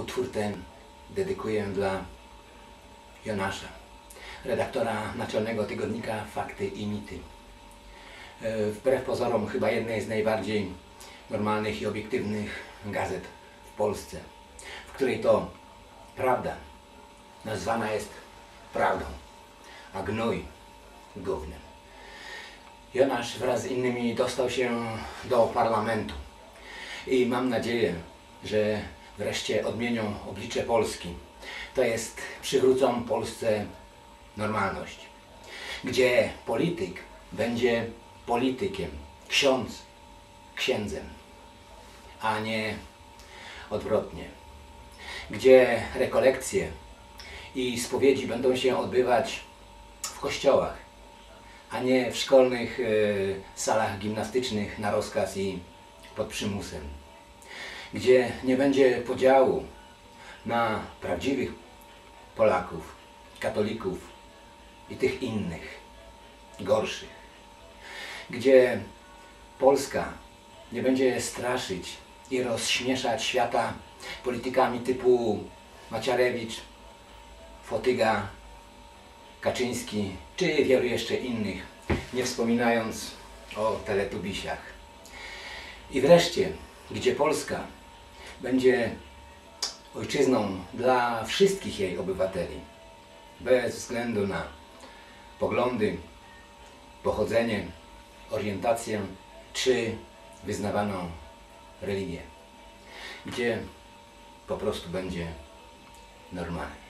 utwór ten dedykuję dla Jonasza, redaktora naczelnego tygodnika Fakty i Mity. Wbrew pozorom chyba jednej z najbardziej normalnych i obiektywnych gazet w Polsce, w której to prawda nazwana jest prawdą, a gnój gównem. Jonasz wraz z innymi dostał się do parlamentu i mam nadzieję, że wreszcie odmienią oblicze Polski. To jest, przywrócą Polsce normalność, gdzie polityk będzie politykiem, ksiądz księdzem, a nie odwrotnie. Gdzie rekolekcje i spowiedzi będą się odbywać w kościołach, a nie w szkolnych salach gimnastycznych na rozkaz i pod przymusem. Gdzie nie będzie podziału na prawdziwych Polaków, katolików i tych innych, gorszych. Gdzie Polska nie będzie straszyć i rozśmieszać świata politykami typu Macierewicz, Fotyga, Kaczyński czy wielu jeszcze innych, nie wspominając o teletubisiach. I wreszcie, gdzie Polska będzie ojczyzną dla wszystkich jej obywateli, bez względu na poglądy, pochodzenie, orientację czy wyznawaną religię. Gdzie po prostu będzie normalnie.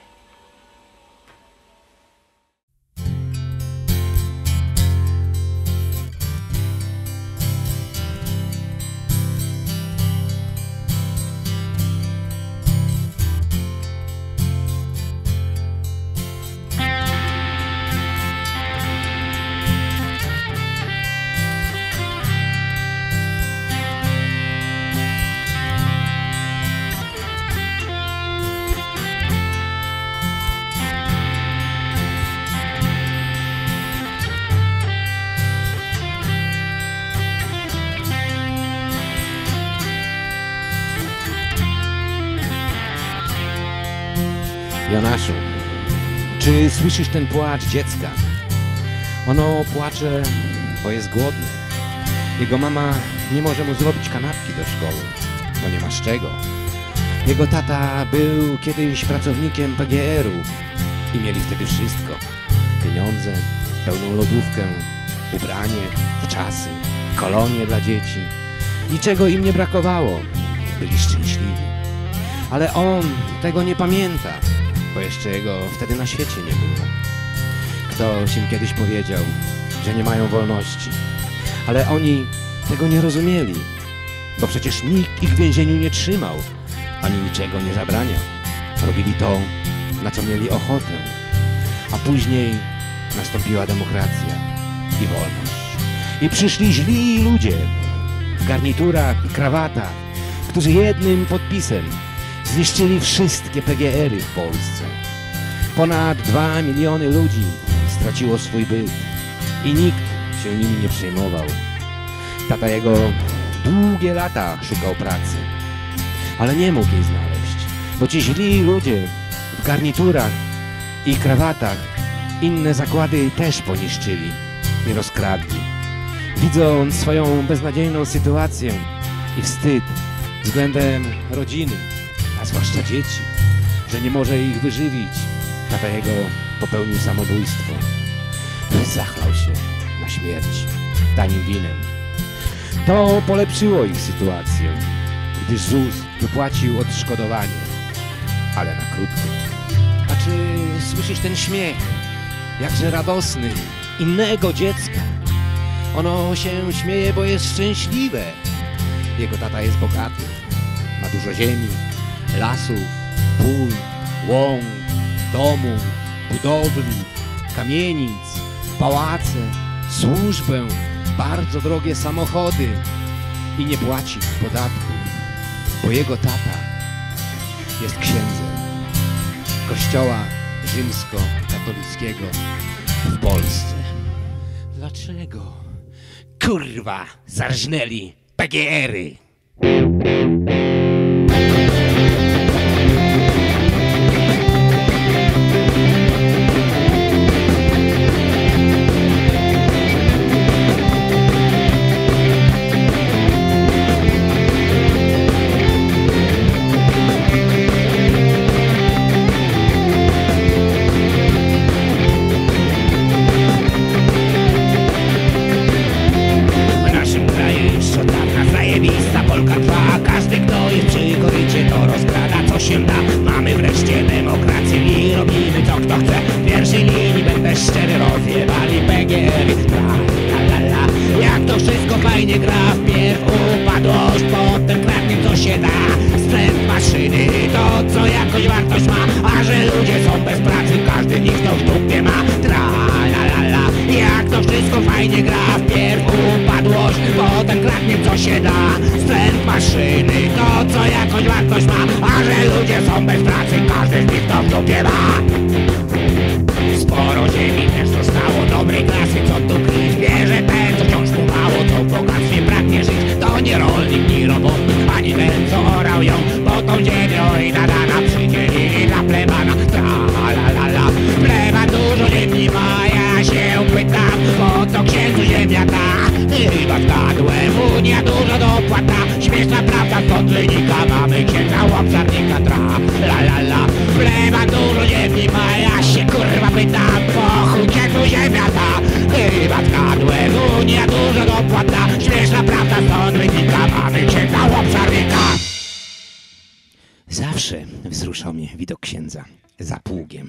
Jonaszu, czy słyszysz ten płacz dziecka? Ono płacze, bo jest głodne. Jego mama nie może mu zrobić kanapki do szkoły, bo nie ma z czego. Jego tata był kiedyś pracownikiem PGR-u i mieli wtedy wszystko. Pieniądze, pełną lodówkę, ubranie, czasy, kolonie dla dzieci. Niczego im nie brakowało. Byli szczęśliwi. Ale on tego nie pamięta, bo jeszcze jego wtedy na świecie nie było. Ktoś im kiedyś powiedział, że nie mają wolności. Ale oni tego nie rozumieli, bo przecież nikt ich w więzieniu nie trzymał, ani niczego nie zabraniał. Robili to, na co mieli ochotę. A później nastąpiła demokracja i wolność. I przyszli źli ludzie w garniturach i krawatach, którzy jednym podpisem zniszczyli wszystkie PGR-y w Polsce. Ponad 2 miliony ludzi straciło swój byt i nikt się nimi nie przejmował. Tata jego długie lata szukał pracy, ale nie mógł jej znaleźć, bo ci źli ludzie w garniturach i krawatach inne zakłady też poniszczyli i rozkradli. Widząc swoją beznadziejną sytuację i wstyd względem rodziny, a zwłaszcza dzieci, że nie może ich wyżywić, tata jego popełnił samobójstwo. Zachlał się na śmierć tanim winem. To polepszyło ich sytuację, gdyż ZUS wypłacił odszkodowanie, ale na krótko. A czy słyszysz ten śmiech, jakże radosny, innego dziecka? Ono się śmieje, bo jest szczęśliwe. Jego tata jest bogaty, ma dużo ziemi, lasów, pól, łąk, domów, budowli, kamienic, pałace, służbę, bardzo drogie samochody i nie płaci podatków, bo jego tata jest księdzem Kościoła rzymskokatolickiego w Polsce. Dlaczego? Kurwa, zarżnęli PGR-y. wszystko fajnie gra. Wpierw upadłość, potem kradnie co się da. Sprzęt maszyny to co jakoś wartość ma. A że ludzie są bez pracy, każdy z nich to w dupie ma. Tra la la la, jak to wszystko fajnie gra. Wpierw upadłość, potem kradnie co się da. Sprzęt maszyny to co jakoś wartość ma. A że ludzie są bez pracy, każdy z nich to w dupie ma. Sporo ziemi też zostało dobrej klasy, co tu kryć. Wie, że ten, co wciąż mu mało, co w bogactwie pragnie żyć, to nie rolnik, ni robotnik, ani ten, co orał ją. Bo tą ziemię oj nadana przydzielili dla plebana. Tra la la la, pleban dużo ziemi ma. Ja się pytam, po co księdzu ziemia ta? Chyba zgadłem, Unia dużo dopłata. Śmieszna prawda, stąd wynika, mamy księdza łapczarnika. Tra la la la, pleban dużo ziemi ma. Ja się kurwa pytam, po chuj księdzu ziemia ta? Chyba zgadłem, Unia dużo dopłata. Śmieszna prawda, stąd wynika, mamy księdza łapczarnika. Zawsze wzruszał mnie widok księdza za pługiem.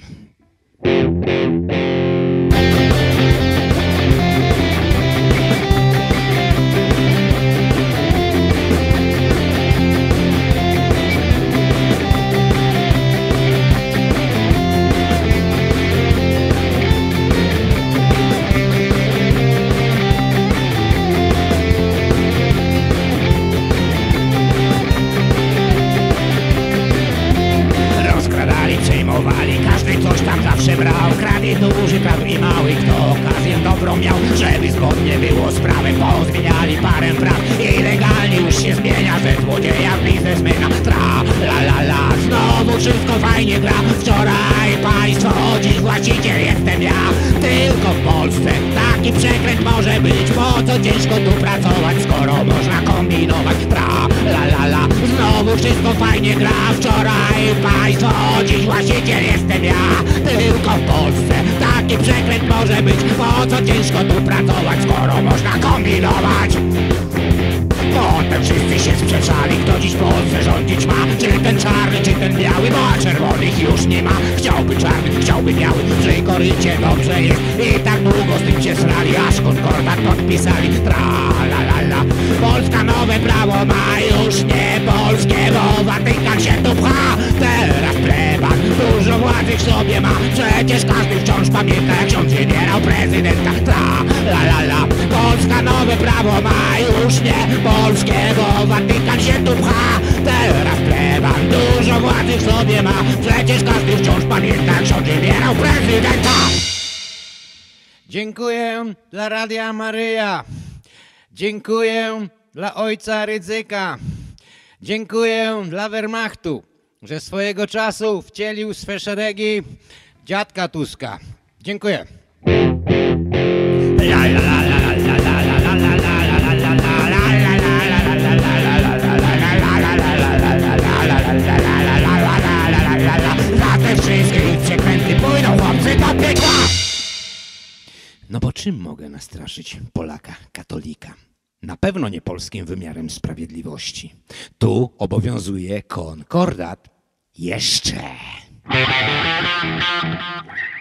Przejmowali, każdy coś tam zawsze brał. Kradł duży, kradł i mały, kto okazję dobrą miał. Żeby zgodnie było z prawem, pozmieniali parę praw. I legalnie już się zmienia ze złodzieja w biznesmena. Tra la la la, znowu wszystko fajnie gra. Wczoraj państwo, dziś właściciel jestem ja. Tylko w Polsce taki przekręt może być. Po co ciężko tu pracować, skoro można kombinować. Tra la la la, znowu wszystko fajnie gra. Wczoraj państwo, dziś właściciel jestem ja. Tylko w Polsce taki przekręt może być. Po co ciężko tu pracować, skoro można kombinować. Potem wszyscy się sprzeczali, kto dziś w Polsce rządzić ma. Czy ten czarny, czy ten biały, bo czerwonych już nie ma. Chciałby czarny, chciałby biały, przy korycie dobrze jest. I tak długo z tym się srali, aż konkordat podpisali. Tra la la la, Polska nowe prawo ma, już nie polskie, bo Watykan się tu pcha. Teraz pleban dużo władzy w sobie ma. Przecież każdy wciąż pamięta, jak ksiądz wybierał prezydenta. Tra la la la, Polska nowe prawo ma, już nie polskie, bo Watykan się tu pcha. Teraz pleban dużo władzy w sobie ma. Przecież każdy wciąż pamięta, jak ksiądz wybierał prezydenta. Dziękuję dla Radia Maryja. Dziękuję dla ojca Rydzyka. Dziękuję dla Wehrmachtu, że swojego czasu wcielił swe szeregi dziadka Tuska. Dziękuję. Za te wszystkie przekręty pójdą chłopcy do piekła. No bo czym mogę nastraszyć Polaka, katolika? Na pewno nie polskim wymiarem sprawiedliwości. Tu obowiązuje konkordat. Jeszcze.